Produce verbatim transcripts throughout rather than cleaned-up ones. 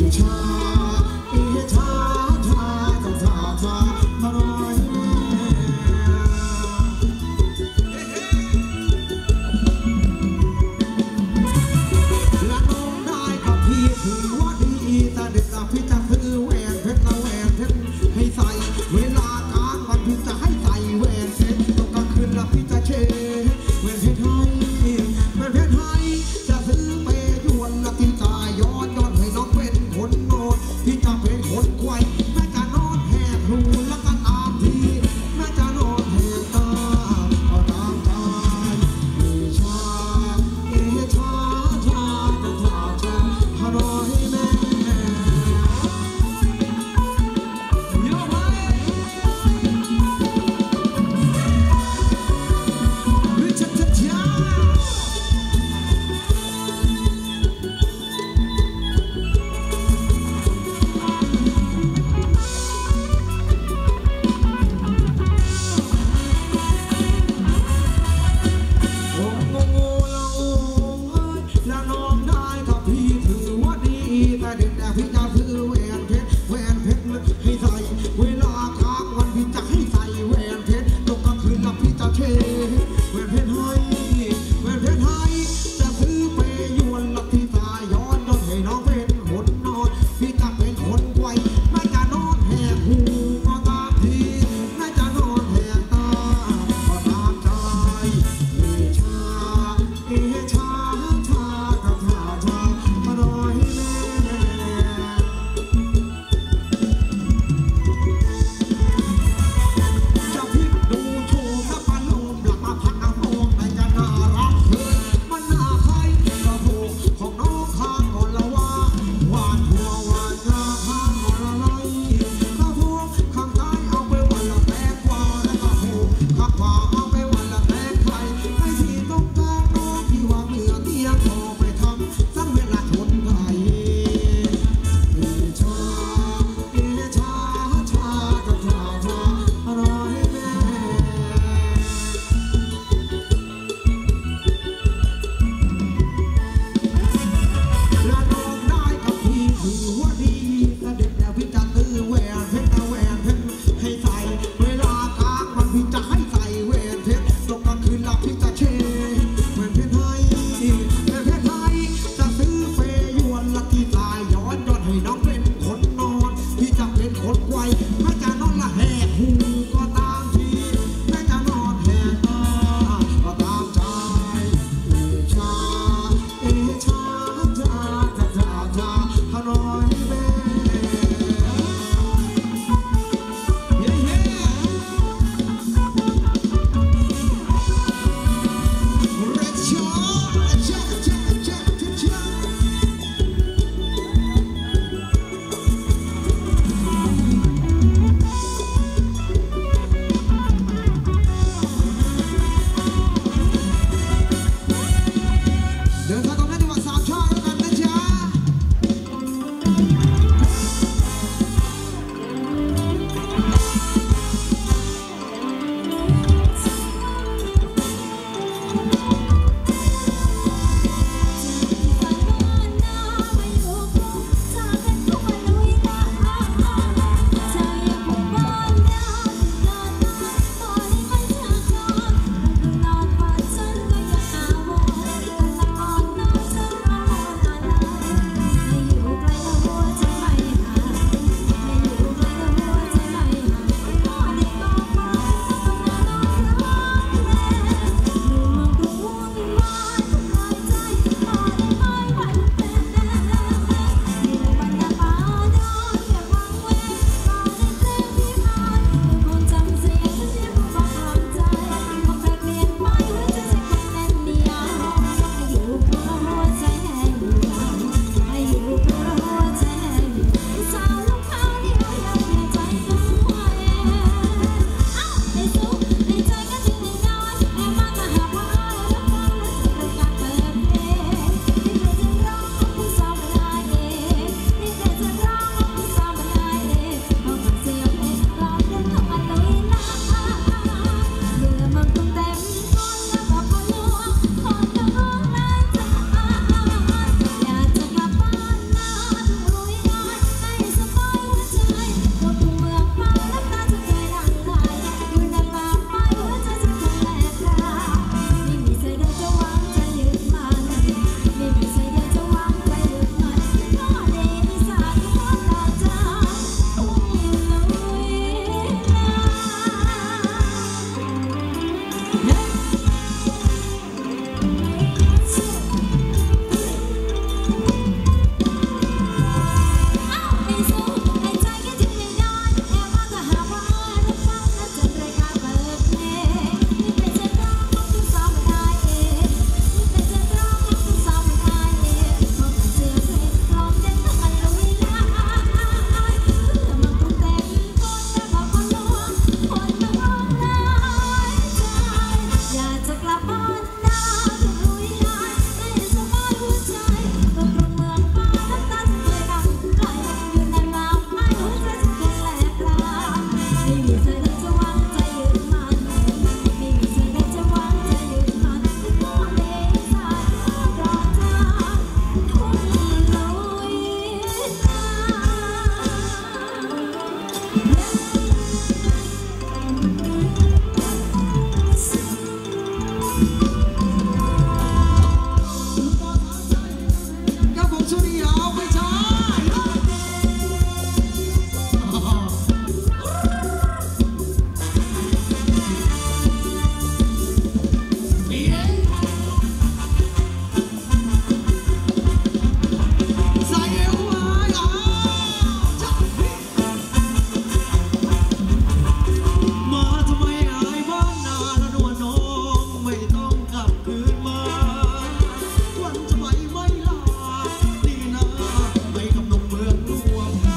ชาอีชาชาชาชาชาอร่อยและน้องได้กับพี่ถือว่าดีแต่เด็กกับพี่จะซื้อแหวนเพชรละแหวนเพชรให้ใส่เวลากลางวันพี่จะให้ใส่แหวนเพชรตกกลางคืนแล้วพี่จะเชแหวนเพชรให้แหวนเพชรให้จะซื้อไปยวนละที่ตายย้อนย้อนให้น้องเป็นคนโง่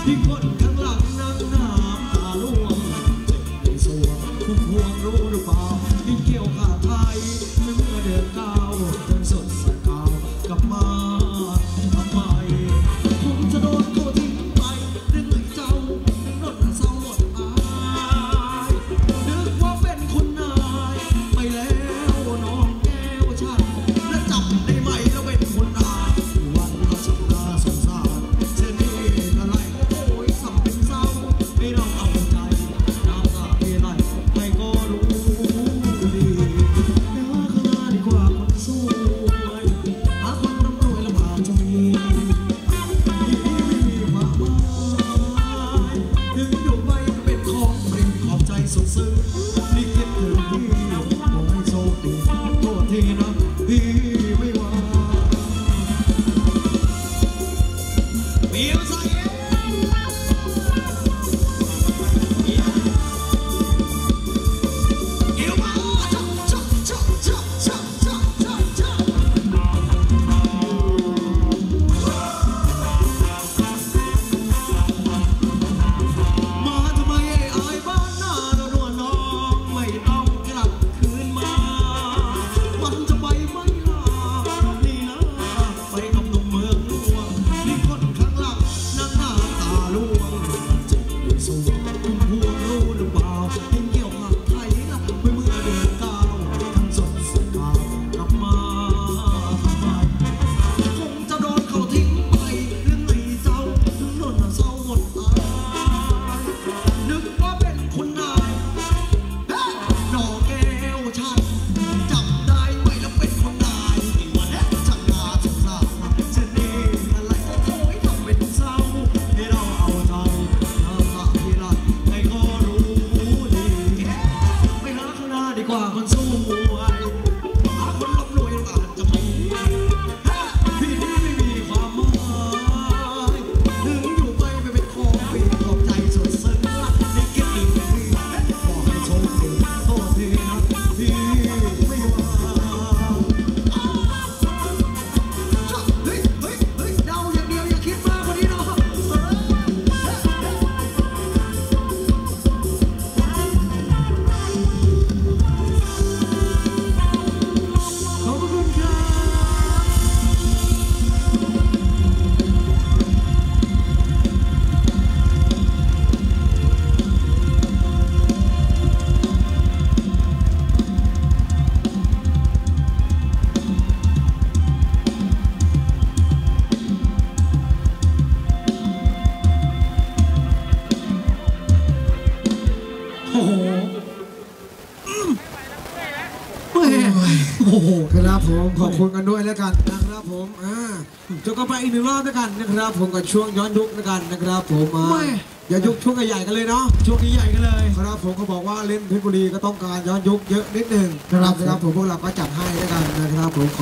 ที่คนข้างหลังนั่งน้ำตาล่วงเจ็บในสวงคุ้มพวงรู้หรือเปล่าที่เกี่ยวขาไทยเมื่อเดือนเก้าจนสดสกาวกลับมาทำไมผมจะโดนเขาทิ้งไปเรื่องไหนเจ้าโดนเศร้าหมดอายนึกว่าเป็นคุณนายไปแล้วน้องแก้วฉันและจับได้ไหมแล้วเป็นคนนายวันละสัปดาห์สงสารเช่นนี้อะไรโอ้ยสับเป็นเศร้าไม่ต้องเอาใจน้ำตาที่ไหลใครก็รู้ดีเดี๋ยวข้างหน้าดีกว่าคนสวยหาคนร่ำรวยแล้วอาจจะมีที่ไม่มีความหมายถึงอยู่ไปก็เป็นของเปล่งขอบใจสุดซึ้งนี่คิดถึงพี่ขอให้โชคดีโทษทีนะพี่ไม่ว่าเบียวใส่ครับผมขอบคุณกันด้วยแล้วกันนะครับผมอ่าจบกันไปอีกหนึ่งรอบด้วยกันนะครับผมกับช่วงย้อนยุคด้วยกันนะครับผมมาย้อนยุคช่วงใหญ่ๆกันเลยเนาะช่วงนี้ใหญ่กันเลยครับผมเขาบอกว่าเล่นเพชรบุรีก็ต้องการย้อนยุคเยอะนิดหนึ่งนะครับนะครับผมพวกเราก็จัดให้ด้วยกันนะครับผม